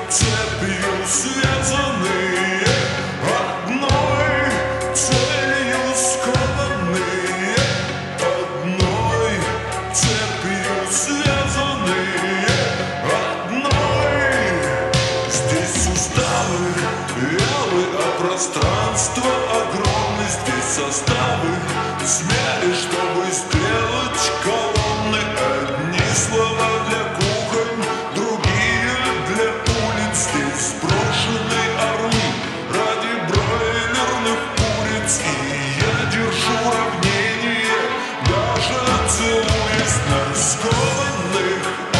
цепью связанные, одной целью скованные, одной цепью связанные, одной. Здесь уставы вялы, а пространство огромное. Здесь составы смяли, чтобы сделать колонны. Одни слова для кухонь, другие для улиц. Здесь брошенные орлы ради бройлерных куриц. И я держу равнение, даже целуясь на скованных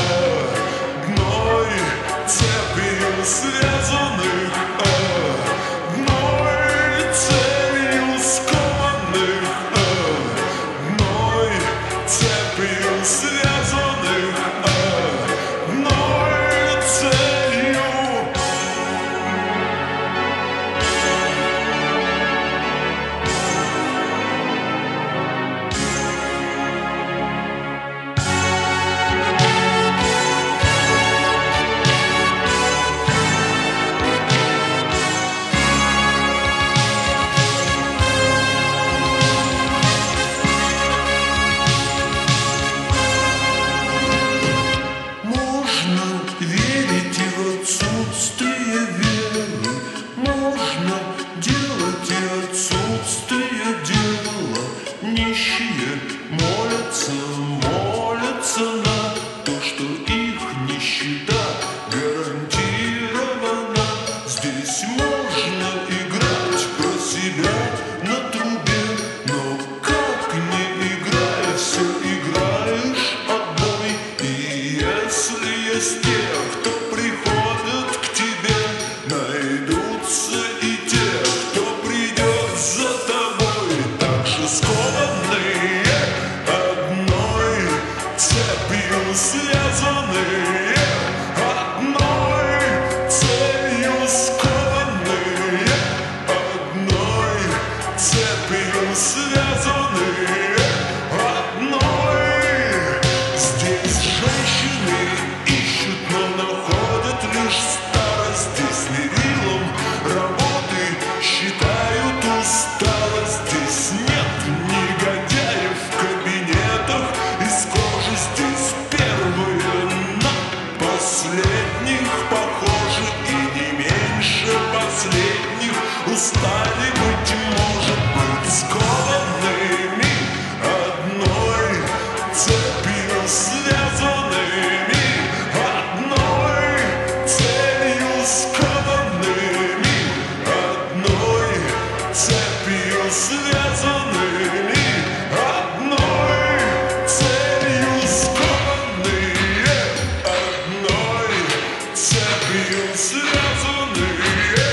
одной цепью связанных, одной целью скованных, одной цепью связанных, одной целью. Можно верить и в отсутствие веры, можно делать и отсутствие дела. Нищие молятся, молятся на то, что их нищета гарантирована. Здесь можно играть про себя на трубе, но как не играя, все играешь отбой. И если есть те, кто приходят к тебе, найдутся и те, кто придет за тобой. Так же скованные одной цепью связанные, одной целью скованные, одной цепью связанные, одной. Здесь женщины ищут, но находят лишь старость. Здесь мерилом работы считают усталость. Здесь нет негодяев в кабинетах из кожи. Здесь первые на последних похожи, и не меньше последних устали, быть скованными одной цепью связанными, одной целью скованными, одной цепью связанными, одной целью скованные, одной цепью связанные.